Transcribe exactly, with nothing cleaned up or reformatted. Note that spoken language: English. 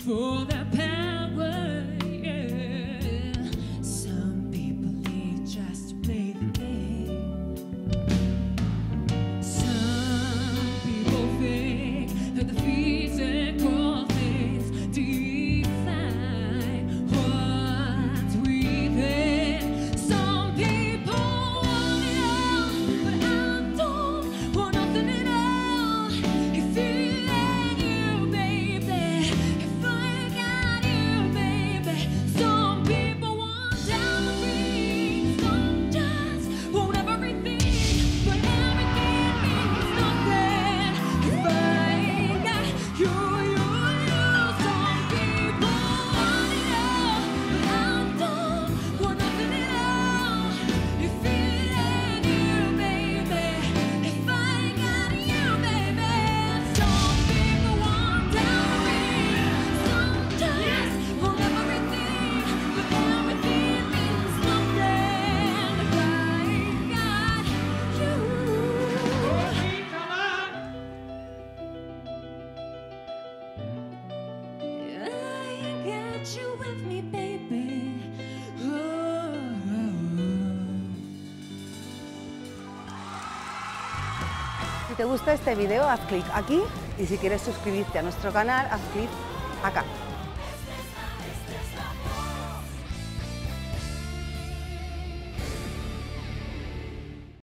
for that power, yeah. Some people need just to play the game. Some people think that the physical things define what's within. Some people want it all, but I don't want nothing at all. If it ain't you, baby, if I got you, baby. Some people want diamonds, some just want everything, but everything means nothing if I ain't got you, you, you. Some people want it all, but I don't want nothing at all. If it ain't you, baby, if I ain't got you, baby. Some people want diamonds, some just want everything, but everything means nothing if I ain't got you. I ain't got you with me, baby. Oh. Si te gusta este video, haz clic aquí y si quieres suscribirte a nuestro canal, haz clic acá.